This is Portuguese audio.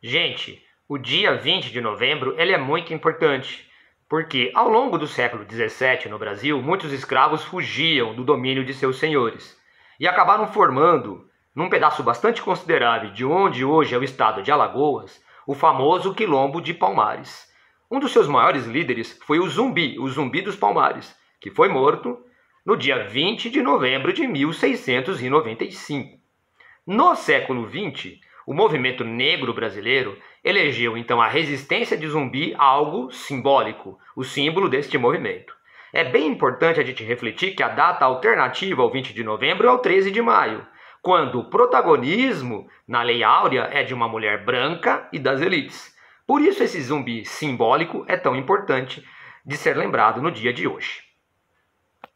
Gente, o dia 20 de novembro ele é muito importante, porque ao longo do século XVII no Brasil, muitos escravos fugiam do domínio de seus senhores e acabaram formando, num pedaço bastante considerável de onde hoje é o estado de Alagoas, o famoso Quilombo de Palmares. Um dos seus maiores líderes foi o Zumbi dos Palmares, que foi morto no dia 20 de novembro de 1695. No século XX, o movimento negro brasileiro elegeu então a resistência de Zumbi algo simbólico, o símbolo deste movimento. É bem importante a gente refletir que a data alternativa ao 20 de novembro é o 13 de maio, quando o protagonismo na Lei Áurea é de uma mulher branca e das elites. Por isso esse zumbi simbólico é tão importante de ser lembrado no dia de hoje.